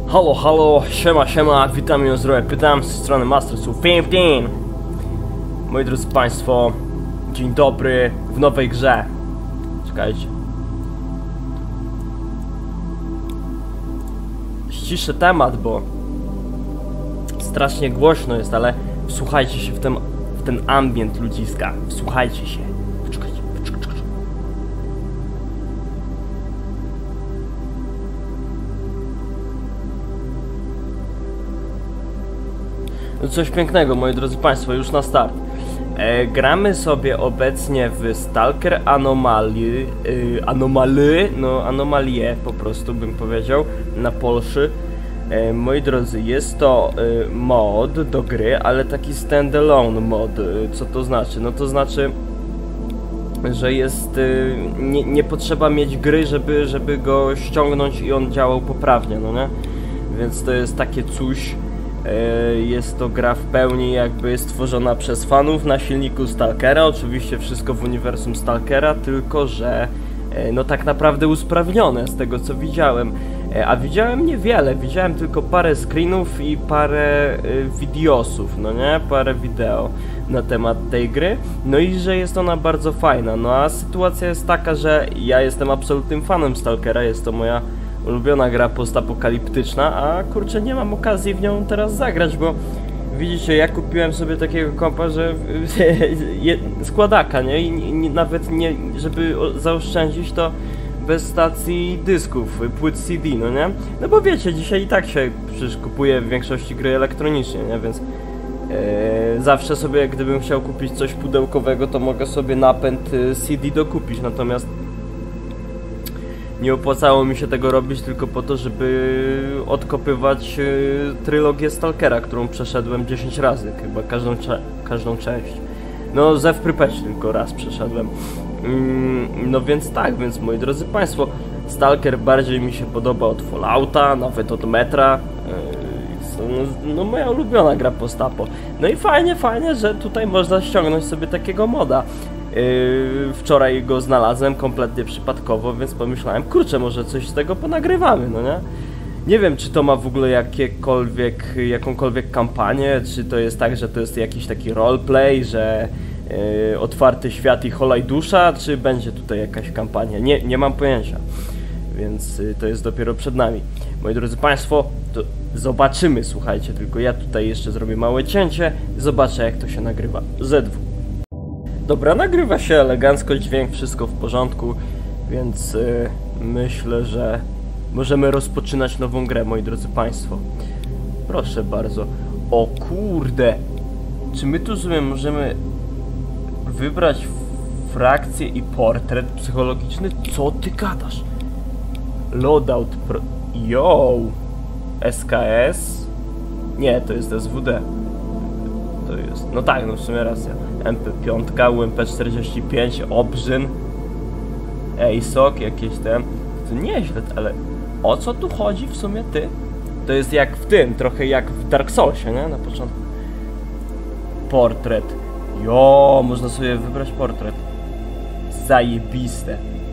Halo, halo, siema, witam i zdrowie, pytam z strony Mastersów 15. Moi drodzy Państwo, dzień dobry w nowej grze. Czekajcie. Ściszę temat, bo strasznie głośno jest, ale wsłuchajcie się w ten ambient ludziska. Wsłuchajcie się. Poczekajcie. No coś pięknego, moi drodzy Państwo, już na start. Gramy sobie obecnie w Stalker Anomalie po prostu bym powiedział, na polszy. Moi drodzy, jest to mod do gry, ale taki standalone mod. Co to znaczy? No to znaczy, że jest nie potrzeba mieć gry, żeby go ściągnąć i on działał poprawnie, no nie? Więc to jest takie coś. Jest to gra w pełni jakby stworzona przez fanów na silniku Stalkera, oczywiście wszystko w uniwersum Stalkera, tylko że no tak naprawdę usprawnione z tego co widziałem, a widziałem niewiele, widziałem tylko parę screenów i parę videosów, no nie, parę wideo na temat tej gry, no i że jest ona bardzo fajna, no a sytuacja jest taka, że ja jestem absolutnym fanem Stalkera, jest to moja ulubiona gra postapokaliptyczna, a kurczę nie mam okazji w nią teraz zagrać, bo widzicie, ja kupiłem sobie takiego kompa, że składaka, nie? I nawet nie, żeby zaoszczędzić to bez stacji dysków, płyt CD, no nie? No bo wiecie, dzisiaj i tak się przecież kupuje w większości gry elektronicznie, nie? Więc zawsze sobie, gdybym chciał kupić coś pudełkowego, to mogę sobie napęd CD dokupić, natomiast nie opłacało mi się tego robić tylko po to, żeby odkopywać trylogię Stalkera, którą przeszedłem 10 razy, chyba każdą część. No ze Wprypeci tylko raz przeszedłem. No więc tak, więc moi drodzy Państwo, Stalker bardziej mi się podoba od Fallouta, nawet od Metra. No moja ulubiona gra postapo. No i fajnie, że tutaj można ściągnąć sobie takiego moda. Wczoraj go znalazłem kompletnie przypadkowo, więc pomyślałem, kurczę, może coś z tego ponagrywamy, no nie? Nie wiem, czy to ma w ogóle jakąkolwiek kampanię, czy to jest tak, że to jest jakiś taki roleplay, że otwarty świat i cholaj dusza, czy będzie tutaj jakaś kampania. Nie mam pojęcia, więc to jest dopiero przed nami. Moi drodzy Państwo, to zobaczymy, słuchajcie, tylko ja tutaj jeszcze zrobię małe cięcie, zobaczę jak to się nagrywa. ZW. Dobra, nagrywa się elegancko, dźwięk, wszystko w porządku, więc myślę, że możemy rozpoczynać nową grę, moi drodzy Państwo. Proszę bardzo. O kurde! Czy my tu sobie możemy wybrać frakcję i portret psychologiczny? Co ty gadasz? Loadout pro... Yo! SKS? Nie, to jest SWD. To jest... No tak, no w sumie racja. MP5, UMP45, Obrzyn, ASOC, jakieś ten. To nieźle, ale o co tu chodzi w sumie, ty? To jest jak w tym, trochę jak w Dark Soulsie, nie? Na początku. Portret. Jo, można sobie wybrać portret. Zajebiste.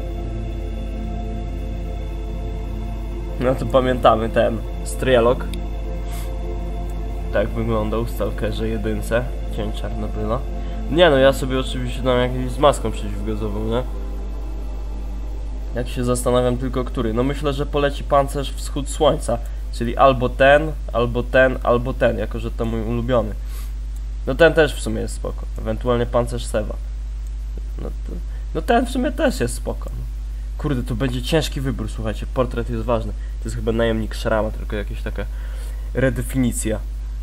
No to pamiętamy ten Strelok. Tak wyglądał w Stalkerze 1. Cień Czarnobyla. Nie no, ja sobie oczywiście dam jakąś z maską przeciwgazową, nie? Jak się zastanawiam tylko który. No myślę, że poleci Pancerz Wschód Słońca. Czyli albo ten, jako że to mój ulubiony. No ten też w sumie jest spoko. Ewentualnie Pancerz Sewa. No ten w sumie też jest spoko. Kurde, to będzie ciężki wybór, słuchajcie. Portret jest ważny. To jest chyba najemnik Szrama, tylko jakaś taka redefinicja.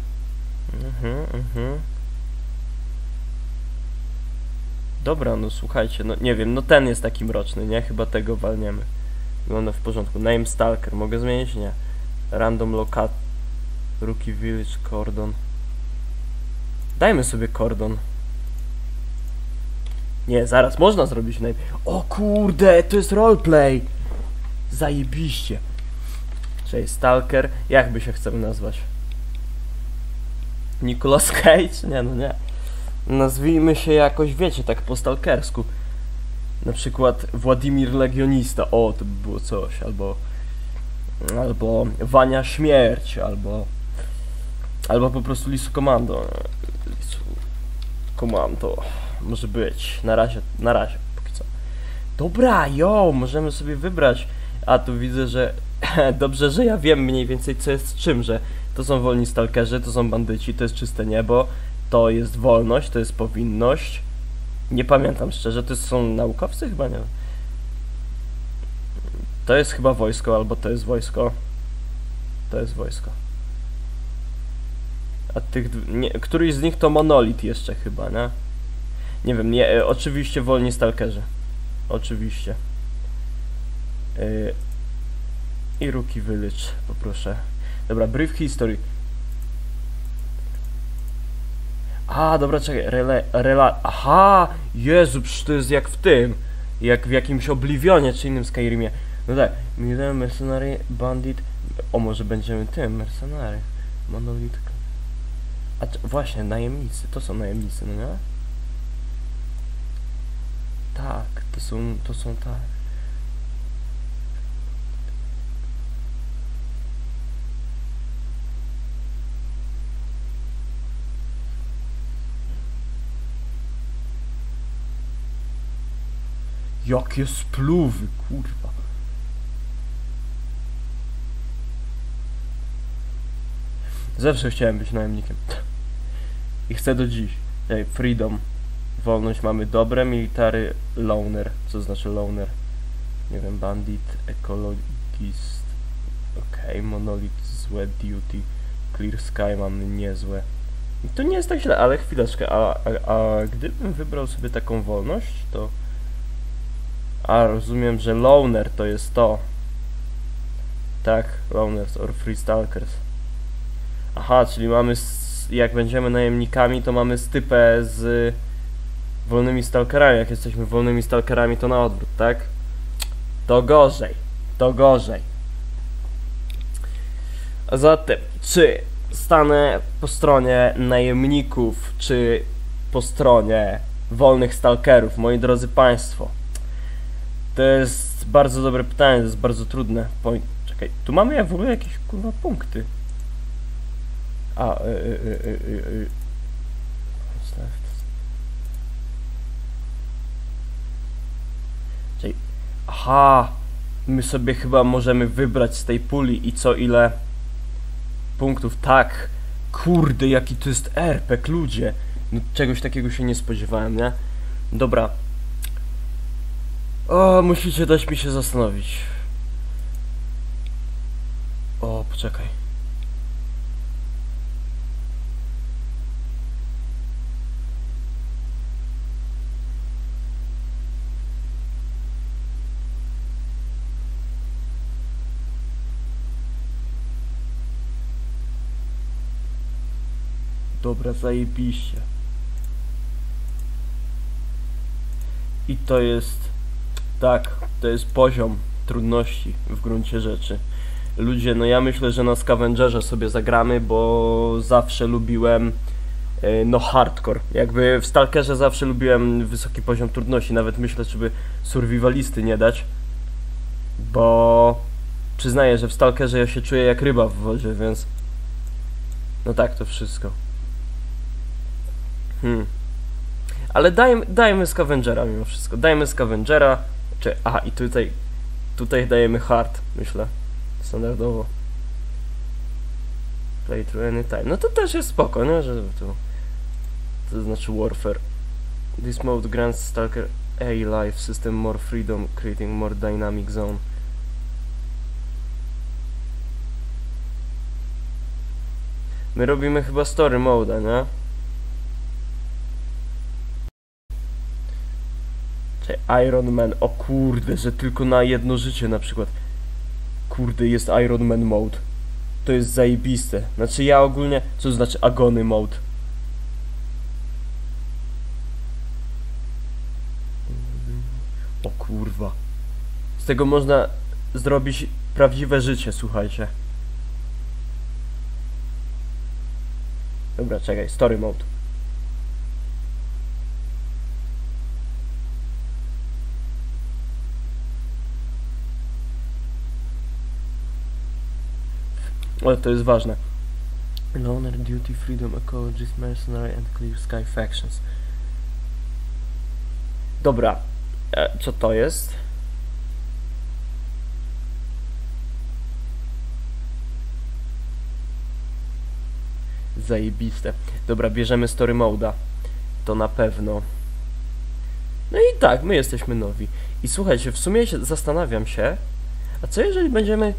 Dobra, no słuchajcie, no nie wiem, no ten jest taki mroczny, nie? Chyba tego walniemy. Wygląda w porządku. Name Stalker, mogę zmienić? Nie. Random Locat... Rookie Village, Cordon. Dajmy sobie Cordon. Nie, zaraz, można zrobić name. O kurde, to jest roleplay! Zajebiście. Czyli Stalker, jak by się chcemy nazwać? Nicolas Cage? Nie, no nie. Nazwijmy się jakoś, wiecie, tak po stalkersku. Na przykład Władimir Legionista. O, to by było coś. Albo albo Wania Śmierć, albo po prostu Lisu Komando. Lisu Komando może być. Na razie, póki co. Dobra, możemy sobie wybrać. A tu widzę, że dobrze, że ja wiem mniej więcej co jest z czym, że to są wolni stalkerzy, to są bandyci, to jest czyste niebo, to jest wolność, to jest powinność. Nie pamiętam szczerze, to są naukowcy chyba, nie? To jest chyba wojsko, albo to jest wojsko. To jest wojsko. A któryś z nich to monolit jeszcze chyba, nie? Nie wiem, oczywiście wolni stalkerzy. Oczywiście. I Rookie Village, poproszę. Dobra, Brief History. A, dobra, czekaj, aha, Jezu, przecież to jest jak w tym. Jak w jakimś Oblivionie, czy innym Skyrimie. No tak, Millennium Mercenary, Bandit. O, może będziemy tym, Mercenary. Monolitka. A właśnie, najemnicy, to są najemnicy, no nie? Tak, to są tak. Jakie spluwy, kurwa. Zawsze chciałem być najemnikiem. I chcę do dziś. Freedom. Wolność mamy dobre, military, loner. Co znaczy loner? Nie wiem, bandit, ekologist. Okej, monolith, złe, duty. Clear sky mamy niezłe. I to nie jest tak źle, ale chwileczkę. A gdybym wybrał sobie taką wolność, to... A, rozumiem, że loner to jest to. Tak, loners or free stalkers. Aha, czyli mamy, jak będziemy najemnikami, to mamy stypę z wolnymi stalkerami. Jak jesteśmy wolnymi stalkerami, to na odwrót, tak? To gorzej, to gorzej. A zatem, czy stanę po stronie najemników, czy po stronie wolnych stalkerów, moi drodzy państwo? To jest bardzo dobre pytanie, to jest bardzo trudne. Czekaj, tu mamy w ogóle jakieś kurwa punkty. A, Czekaj. Aha, my sobie chyba możemy wybrać z tej puli i co ile punktów. Tak, kurde, jaki to jest RPG, ludzie. No, czegoś takiego się nie spodziewałem, nie? Dobra. O, musicie dać mi się zastanowić. O, poczekaj. Dobra, zajebiście. I to jest... Tak, to jest poziom trudności w gruncie rzeczy. Ludzie, no ja myślę, że na Scavengerze sobie zagramy, bo zawsze lubiłem no hardcore. Jakby w Stalkerze zawsze lubiłem wysoki poziom trudności, nawet myślę, żeby survivalisty nie dać. Bo przyznaję, że w Stalkerze ja się czuję jak ryba w wodzie, więc... No tak, to wszystko. Ale dajmy Scavengera mimo wszystko. Dajmy Scavengera. Aha, i tutaj dajemy hard, myślę. Standardowo. Play through anytime. No to też jest spoko, nie? Że to znaczy warfare. This mode grants Stalker A life system more freedom, creating more dynamic zone. My robimy chyba story mode, nie? Iron Man, o kurde, że tylko na jedno życie na przykład. Kurde, jest Iron Man mode. To jest zajebiste. Znaczy ja ogólnie, co znaczy agony mode? O kurwa. Z tego można zrobić prawdziwe życie, słuchajcie. Dobra, czekaj, story mode. Ale to jest ważne. Loner, Duty, Freedom, Ecologist, Mercenary and Clear Sky Factions. Dobra, co to jest? Zajebiste. Dobra, bierzemy Story Mode'a. To na pewno. No i tak, my jesteśmy nowi. I słuchajcie, w sumie zastanawiam się, a co jeżeli będziemy...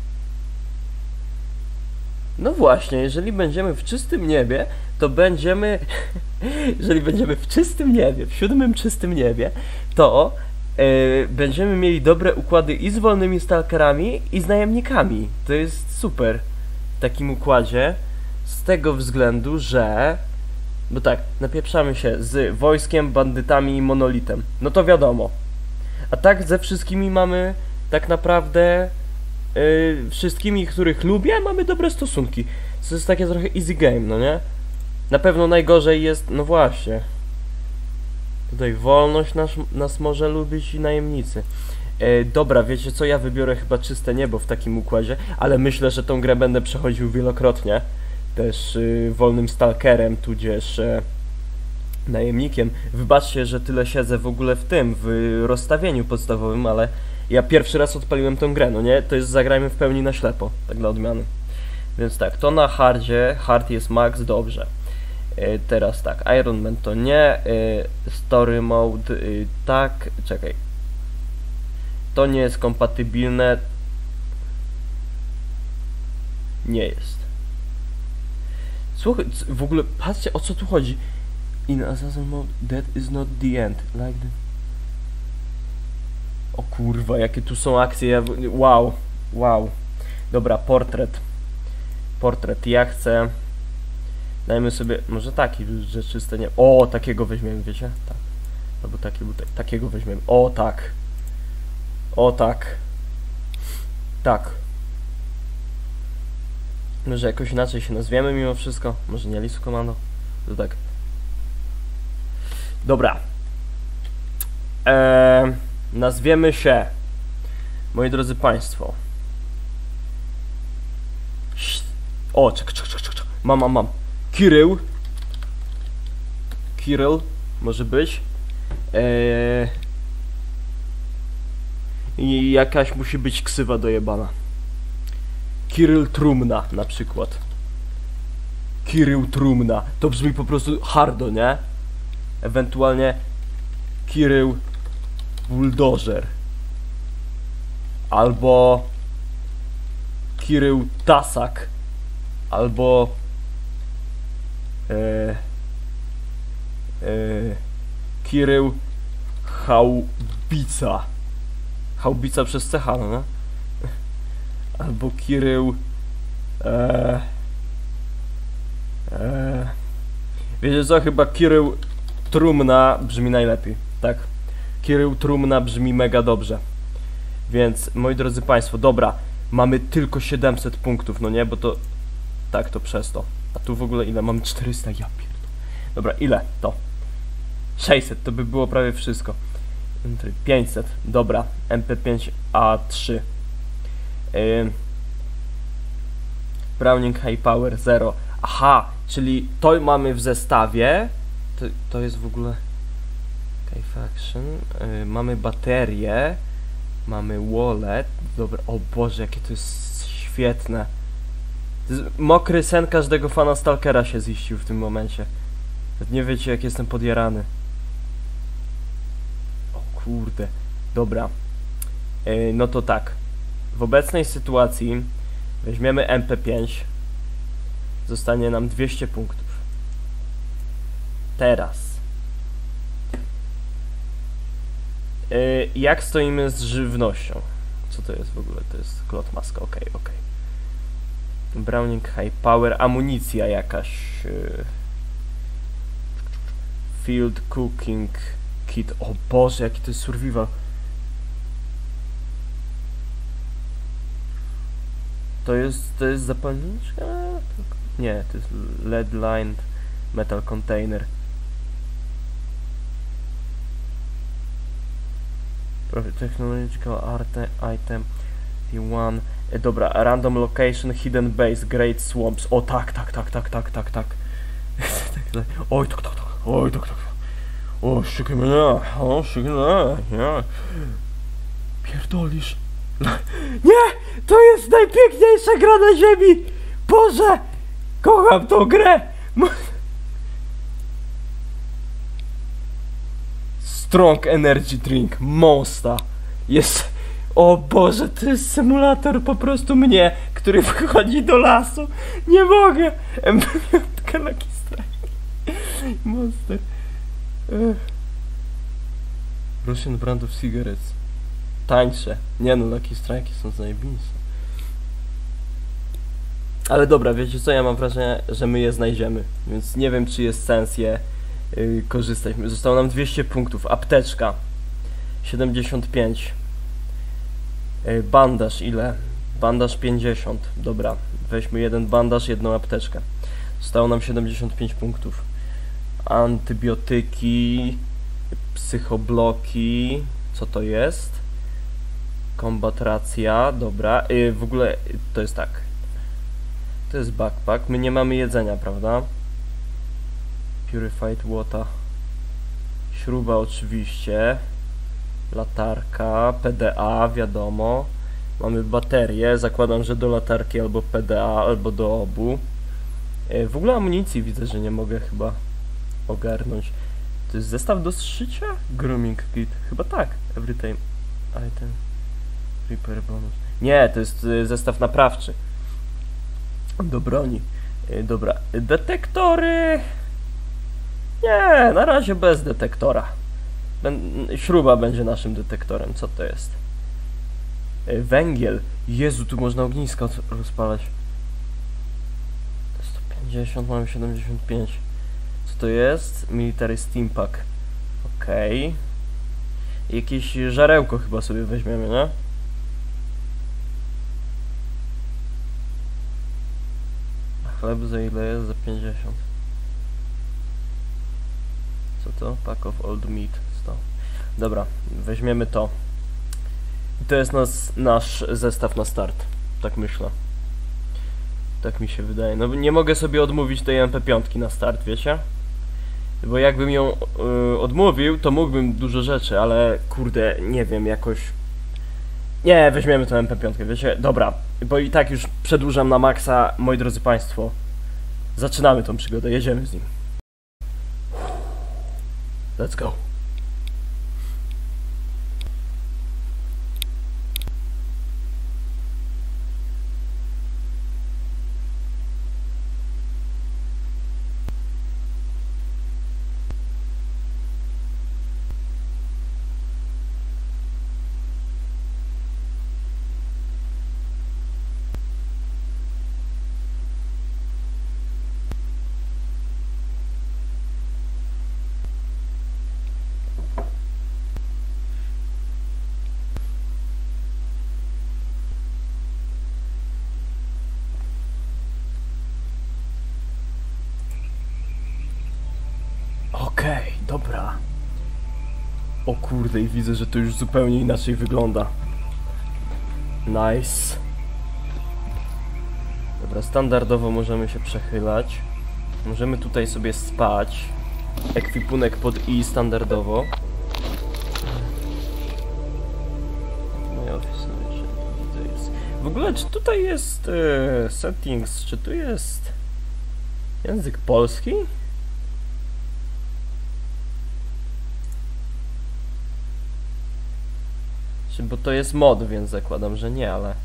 No właśnie, jeżeli będziemy w czystym niebie, to będziemy... jeżeli będziemy w czystym niebie, w 7. czystym niebie, to będziemy mieli dobre układy i z wolnymi stalkerami, i z najemnikami. To jest super w takim układzie, z tego względu, że... Bo tak, napieprzamy się z wojskiem, bandytami i monolitem. No to wiadomo. A tak ze wszystkimi mamy tak naprawdę... wszystkimi, których lubię, mamy dobre stosunki. To jest takie trochę easy game, no nie? Na pewno najgorzej jest, no właśnie. Tutaj wolność nas może lubić i najemnicy. Dobra, wiecie co, ja wybiorę chyba czyste niebo w takim układzie, ale myślę, że tą grę będę przechodził wielokrotnie. Też wolnym stalkerem, tudzież najemnikiem. Wybaczcie, że tyle siedzę w ogóle w rozstawieniu podstawowym, ale ja pierwszy raz odpaliłem tę grę, no nie? To jest zagrajmy w pełni na ślepo, tak dla odmiany. Więc tak, to na hardzie, hard jest max, dobrze. Teraz tak, Iron Man to nie, Story Mode tak, czekaj. To nie jest kompatybilne. Nie jest. Słuchaj, w ogóle patrzcie o co tu chodzi. In Assassin Mode, that is not the end. Like the... O kurwa, jakie tu są akcje, wow, wow. Dobra, portret. Portret, ja chcę... Dajmy sobie, może taki, że czyste nie... O, takiego weźmiemy, wiecie? Tak. Albo takiego weźmiemy. O, tak. O, tak. Tak. Może jakoś inaczej się nazwiemy mimo wszystko. Może nie Lisu Komando. To tak. Dobra. Nazwiemy się, moi drodzy państwo. O, czekaj. Mam. Kiryl może być. I jakaś musi być ksywa dojebana. Kiryl Trumna na przykład. Kiryl Trumna. To brzmi po prostu hardo, nie? Ewentualnie Kiryl Bulldozer. Albo Kiryl Tasak. Albo Kiryl Chałbica. Chałbica przez CH, no nie? Albo Kiryl wiecie co? Chyba Kiryl Trumna brzmi najlepiej, tak? Kiryl Trumna brzmi mega dobrze. Więc, moi drodzy państwo, dobra, mamy tylko 700 punktów, no nie? Bo to... Tak, to przez to. A tu w ogóle ile? Mamy 400, ja pierdolę. Dobra, ile to? 600, to by było prawie wszystko. 500, dobra. MP5A3. Browning High Power 0. Aha, czyli to mamy w zestawie. To jest w ogóle... Okay, faction. Mamy baterię. Mamy wallet. Dobra, o Boże, jakie to jest świetne. To jest mokry sen każdego fana Stalkera się ziścił w tym momencie. Nie wiecie, jak jestem podjarany. O kurde. Dobra. No to tak. W obecnej sytuacji weźmiemy MP5. Zostanie nam 200 punktów. Teraz. Jak stoimy z żywnością? Co to jest w ogóle? To jest klot maska. Okej. Browning High Power. Amunicja jakaś. Field Cooking Kit. O Boże, jaki to jest survival. To jest zapalniczka? Nie, to jest lead lined metal container. Technological art item. P1. Dobra, random location, hidden base, great swamps. O tak. Oj, tak. O, szyky mnie, nie. Pierdolisz. Nie! To jest najpiękniejsza gra na ziemi! Boże! Kocham tą grę! Strong Energy Drink, Monsta. Jest... O Boże, to jest symulator po prostu mnie, który wchodzi do lasu. Nie mogę! M5 Lucky Strike. Monster. Russian brand of cigarettes. Tańsze. Nie no, Lucky Strike'i są zajebiste. Ale dobra, wiecie co, ja mam wrażenie, że my je znajdziemy. Więc nie wiem, czy jest sens je korzystać. Zostało nam 200 punktów. Apteczka 75. Bandaż ile? Bandaż 50. Dobra, weźmy jeden bandaż, jedną apteczkę. Zostało nam 75 punktów. Antybiotyki, psychobloki. Co to jest? Kombatracja, dobra. W ogóle to jest tak. To jest backpack. My nie mamy jedzenia, prawda? Purified water. Śruba oczywiście. Latarka, PDA, wiadomo. Mamy baterię. Zakładam, że do latarki albo PDA, albo do obu. W ogóle amunicji widzę, że nie mogę chyba ogarnąć. To jest zestaw do zszycia? Grooming kit. Chyba tak. Every time item. Repair bonus. Nie, to jest zestaw naprawczy. Do broni. Dobra. Detektory. Nie, na razie bez detektora. Śruba będzie naszym detektorem. Co to jest? Węgiel. Jezu, tu można ogniska rozpalać. 150, mamy 75. Co to jest? Military Steampack. Okej. Jakieś żarełko chyba sobie weźmiemy, nie? A chleb za ile jest? Za 50. Co to? Pack of old meat. 100. Dobra, weźmiemy to. I to jest nasz zestaw na start. Tak myślę. Tak mi się wydaje. No nie mogę sobie odmówić tej MP5 na start, wiecie? Bo jakbym ją odmówił, to mógłbym dużo rzeczy, ale kurde, nie wiem, jakoś... Nie, weźmiemy tę MP5, wiecie? Dobra, bo i tak już przedłużam na maksa, moi drodzy państwo. Zaczynamy tą przygodę, jedziemy z nim. Let's go. Okej, dobra. O kurde, i widzę, że to już zupełnie inaczej wygląda. Nice. Dobra, standardowo możemy się przechylać. Możemy tutaj sobie spać. Ekwipunek pod I standardowo. No w ogóle, czy tutaj jest settings, czy tu jest język polski? Bo to jest mod, więc zakładam, że nie, ale...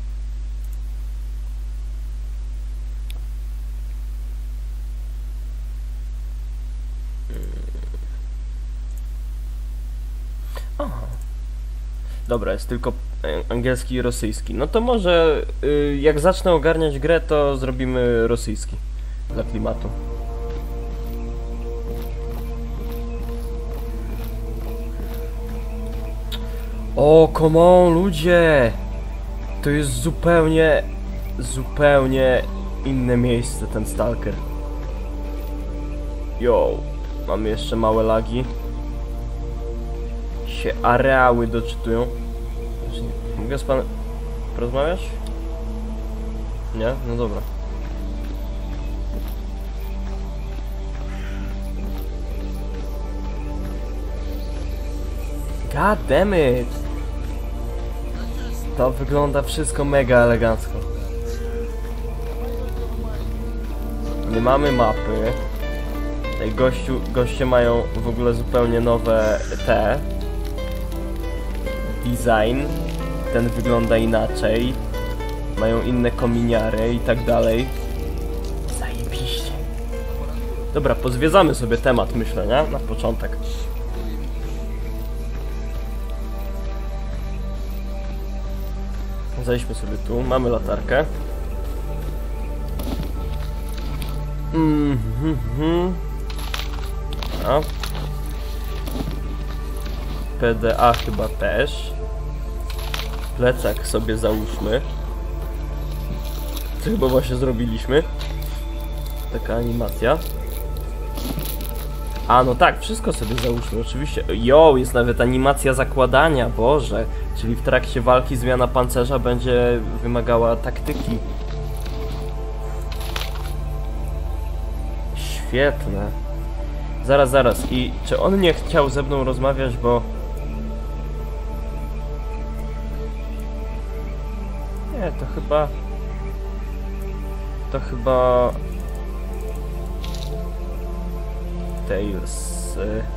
Aha. Dobra, jest tylko angielski i rosyjski. No to może jak zacznę ogarniać grę, to zrobimy rosyjski dla klimatu. O, come on, ludzie! To jest zupełnie inne miejsce, ten Stalker. Yo, mamy jeszcze małe lagi. Się areały doczytują. Mogę z panem porozmawiać? Nie? No dobra. God damn it! To wygląda wszystko mega elegancko. Nie mamy mapy. Tutaj goście mają w ogóle zupełnie nowe design. Ten wygląda inaczej. Mają inne kominiary i tak dalej. Zajebiście. Dobra, pozwiedzamy sobie temat, myślę, nie? Na początek. Zejdźmy sobie tu, mamy latarkę. A. PDA chyba też. Plecak sobie załóżmy. Co chyba właśnie zrobiliśmy. Taka animacja. A no tak, wszystko sobie załóżmy, oczywiście. Jo, jest nawet animacja zakładania, Boże. Czyli w trakcie walki zmiana pancerza będzie wymagała taktyki. Świetne. Zaraz. I czy on nie chciał ze mną rozmawiać, bo... Nie, to chyba... Tails...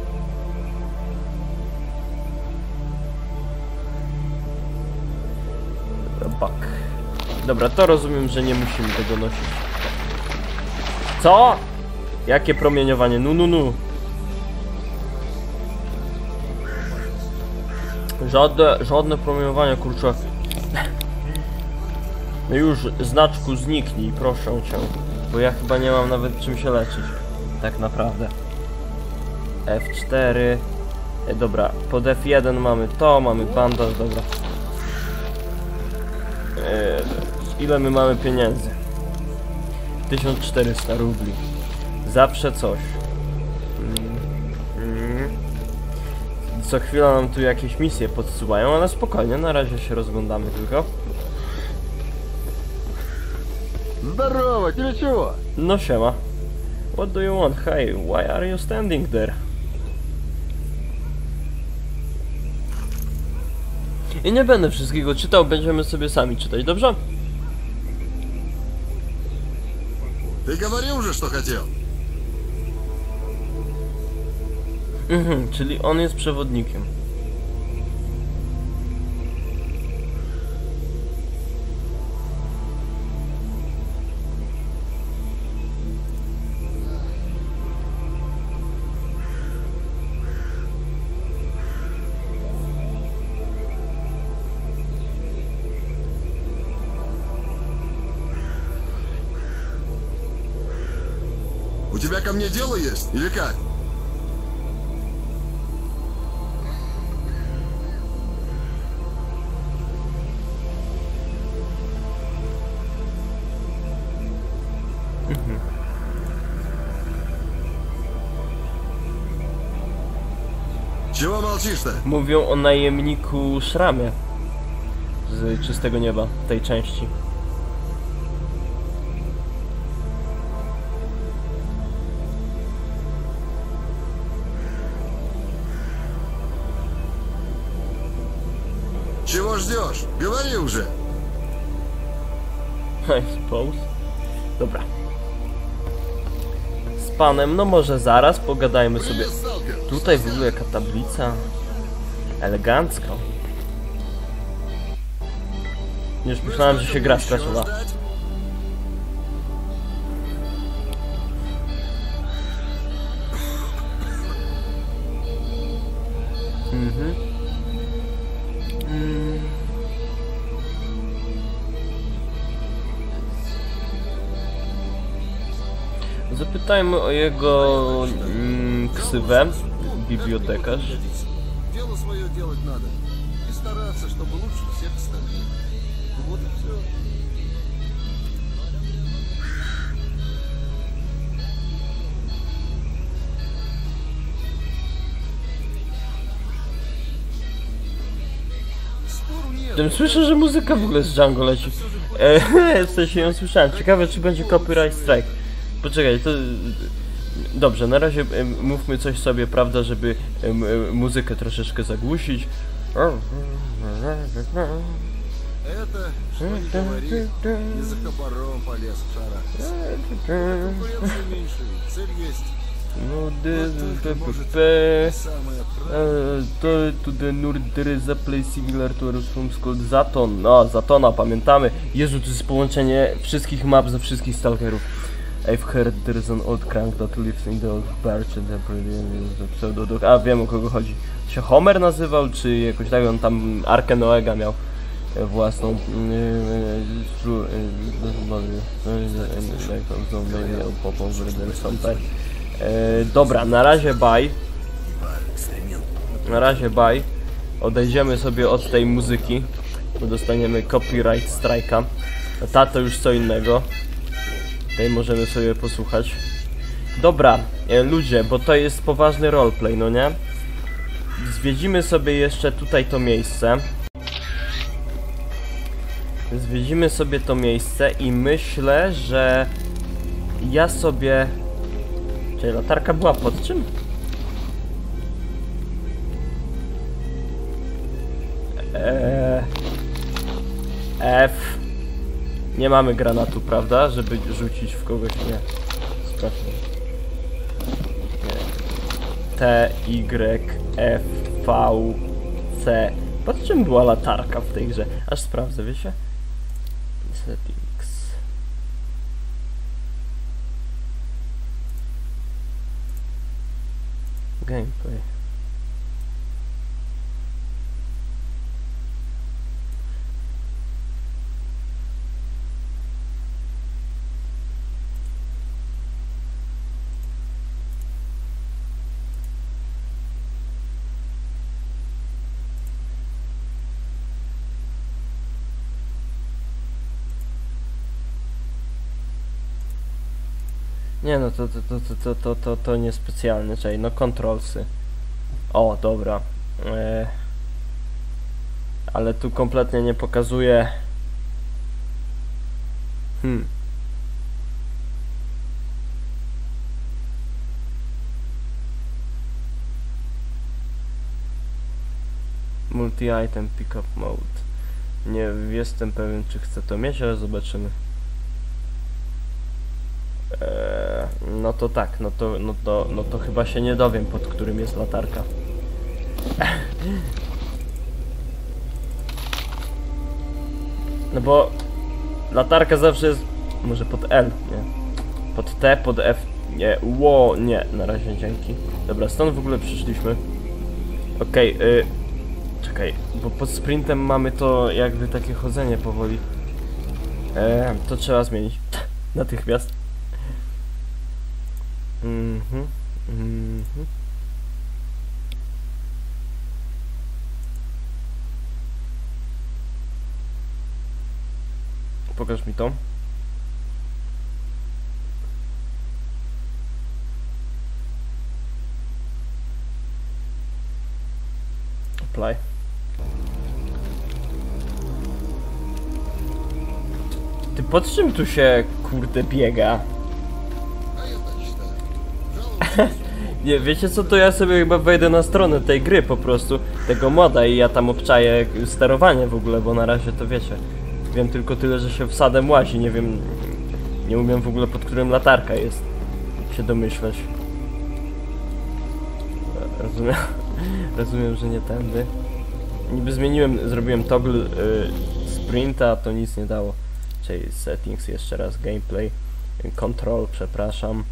Bak. Dobra, to rozumiem, że nie musimy tego nosić. Co? Jakie promieniowanie? Nu. Żadne promieniowanie, kurczę. No już, znaczku, zniknij, proszę cię. Bo ja chyba nie mam nawet czym się leczyć. Tak naprawdę. F4. Dobra, pod F1 mamy to, mamy bandaż, dobra. Ile my mamy pieniędzy? 1400 rubli. Zawsze coś. Co chwila nam tu jakieś misje podsuwają, ale spokojnie, na razie się rozglądamy tylko. Здорово, тебе чего? No siema. What do you want? Hey, why are you standing there? I nie będę wszystkiego czytał, będziemy sobie sami czytać, dobrze? Ты говорил же, что хотел? Czyli on jest przewodnikiem. У тебя ко мне дело есть? Или как? Чего молчишь-то? Mówią o najemniku Szramie z Czystego Nieba, tej części. Чего ждешь? Говори уже. I suppose. Dobra. Z panem, no może zaraz pogadajmy sobie. Привет, сталкер. Tutaj w ogóle jaka tablica. Elegancko. Już myślałem, że się gra Еще skraczowa. ждать? Zapytajmy o jego ksywę, bibliotekarz. Дело свое делать надо. И стараться, чтобы лучше всех остальных. Вот и все. Спору нет. Słyszę, że muzyka w ogóle z Django leci. W sensie ją słyszałem. Ciekawe, czy będzie copyright strike. Poczekaj, to... Dobrze, na razie mówmy coś sobie, prawda, żeby muzykę troszeczkę zagłusić. Это, что ни говори, не за кабаром полез в шарах. Конкуренции меньше, цель есть. No, to the Nord there is a place similar to our films called Zaton. No, Zatona, pamiętamy. Jezu, to jest połączenie wszystkich map ze wszystkich stalkerów. I've heard there is an old crank that lives in the old birch and the pseudodog. A, wiem, o kogo chodzi. Się Homer nazywał, czy jakoś tak, on tam Arkę Noego miał własną. Dobra, na razie bye. Na razie bye. Odejdziemy sobie od tej muzyki, bo dostaniemy copyright strike'a. Ta to już co innego. Tej możemy sobie posłuchać. Dobra, ludzie, bo to jest poważny roleplay, no nie? Zwiedzimy sobie jeszcze tutaj to miejsce. Zwiedzimy sobie to miejsce i myślę, że ja sobie... Czyli latarka była pod czym? F. Nie mamy granatu, prawda? Żeby rzucić w kogoś, nie. Sprawdźmy. T, Y, F, V, C. Pod czym była latarka w tej grze? Aż sprawdzę, wiecie? Settings. Gameplay. Nie no, to niespecjalnie, czyli no controlsy. O, dobra. Ale tu kompletnie nie pokazuje. Multi-item pickup mode. Nie jestem pewien, czy chcę to mieć, ale zobaczymy. No to tak, no to chyba się nie dowiem, pod którym jest latarka. No bo latarka zawsze jest, może pod L, nie? Pod T, pod F, nie, ło, nie, na razie dzięki. Dobra, stąd w ogóle przyszliśmy. Okej, czekaj, bo pod sprintem mamy to jakby takie chodzenie powoli. To trzeba zmienić natychmiast. Pokaż mi to. Apply. Ty pod czym tu się kurde biega? Nie, wiecie co, to ja sobie chyba wejdę na stronę tej gry po prostu, tego moda i ja tam obczaję sterowanie w ogóle, bo na razie to wiecie. Wiem tylko tyle, że się wsadem łazi, nie wiem, nie umiem w ogóle pod którym latarka jest się domyśleć. Rozumiem, że nie tędy. Niby zrobiłem toggle sprinta, a to nic nie dało. Czyli settings jeszcze raz, gameplay, control, przepraszam.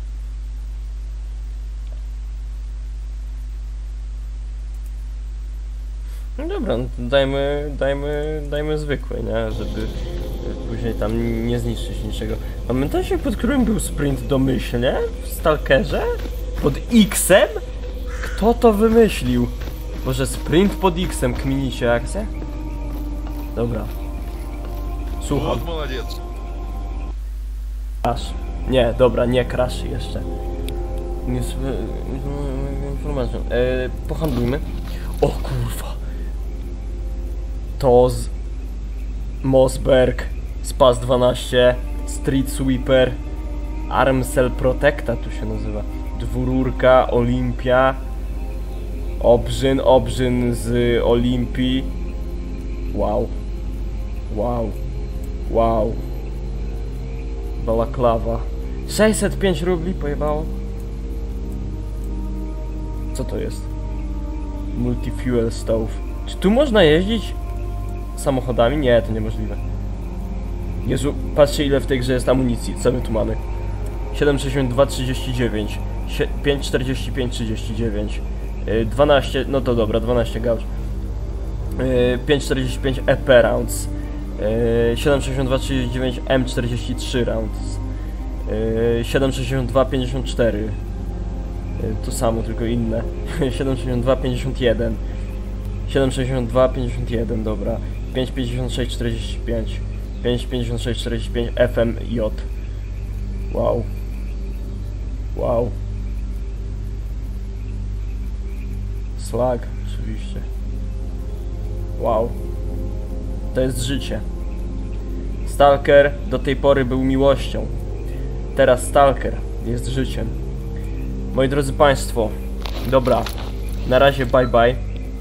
No dobra, no dajmy zwykły, nie? Żeby później tam nie zniszczyć niczego. Pamiętacie, pod którym był sprint domyślnie? W Stalkerze? Pod X-em? Kto to wymyślił? Może sprint pod X-em, kminicie akcję? Dobra. Słucham. Crash. Nie, dobra, nie crash jeszcze. Nie z informacją. Pohandlujmy. O kurwa. To z... Mossberg, Spas 12, Street Sweeper, Armcell Protecta tu się nazywa, Dwururka, Olimpia, Obrzyn z Olimpii. Wow. Balaklawa. 605 rubli pojebało. Co to jest? Multi-fuel stove. Czy tu można jeździć samochodami? Nie, to niemożliwe. Jezu, patrzcie ile w tej grze jest amunicji. Co my tu mamy? 7,62, 39, 5,45, 39, 12, no to dobra, 12 gauge, 5,45 EP rounds, 7,62, 39, M43 rounds, 7,62, 54, to samo, tylko inne, 7,62, 51, 7,62, 51, dobra, 5,56, 45, 5,56, 45, FMJ. Wow. Slag, oczywiście. Wow. To jest życie. Stalker do tej pory był miłością. Teraz Stalker jest życiem. Moi drodzy państwo, dobra. Na razie bye bye.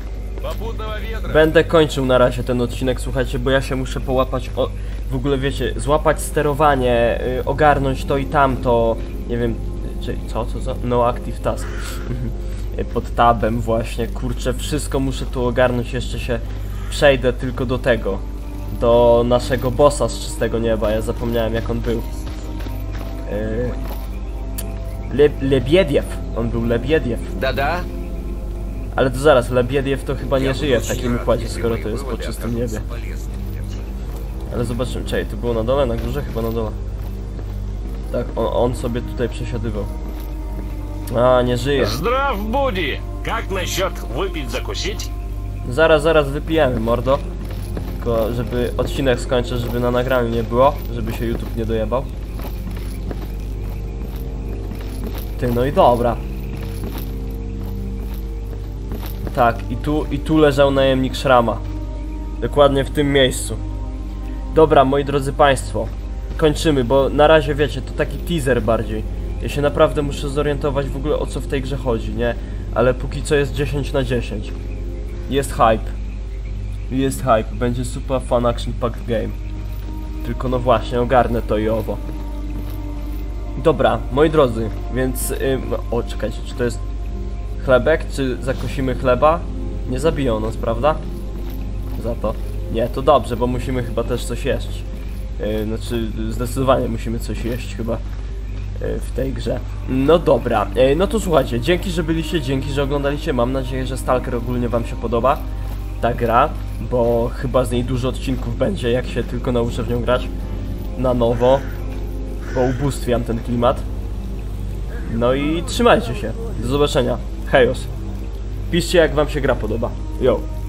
Będę kończył na razie ten odcinek, słuchajcie, bo ja się muszę połapać w ogóle wiecie, złapać sterowanie, ogarnąć to i tamto, nie wiem, co? No active task. Pod tabem właśnie, kurczę, wszystko muszę tu ogarnąć, jeszcze się przejdę tylko do tego, do naszego bossa z czystego nieba, ja zapomniałem jak on był. Lebiediew, on był Lebiediew. Да-да. Ale to zaraz, Lebiediew to chyba nie żyje w takim układzie, skoro to jest po czystym niebie. Ale zobaczymy, czekaj, to było na dole, na górze? Chyba na dole. Tak, on sobie tutaj przesiadywał. A, nie żyje. Zdraw Budi! Jak насчет wypić, zakусить? Zaraz wypijemy, mordo. Tylko, żeby odcinek skończyć, żeby na nagraniu nie było, żeby się YouTube nie dojebał. Ty, no i dobra. Tak, i tu leżał najemnik Szrama. Dokładnie w tym miejscu. Dobra, moi drodzy państwo, kończymy, bo na razie wiecie, to taki teaser bardziej. Ja się naprawdę muszę zorientować w ogóle o co w tej grze chodzi, nie? Ale póki co jest 10 na 10. Jest hype. Jest hype, będzie super fun action packed game. Tylko no właśnie, ogarnę to i owo. Dobra, moi drodzy, więc... o, czekajcie, czy to jest chlebek? Czy zakosimy chleba? Nie zabiją nas, prawda? Za to. Nie, to dobrze, bo musimy chyba też coś jeść. Znaczy, zdecydowanie musimy coś jeść chyba w tej grze. No dobra, no to słuchajcie, dzięki, że byliście, dzięki, że oglądaliście. Mam nadzieję, że Stalker ogólnie wam się podoba, ta gra, bo chyba z niej dużo odcinków będzie, jak się tylko nauczę w nią grać na nowo, bo ubóstwiam ten klimat. No i trzymajcie się, do zobaczenia, hejos. Piszcie jak wam się gra podoba, yo.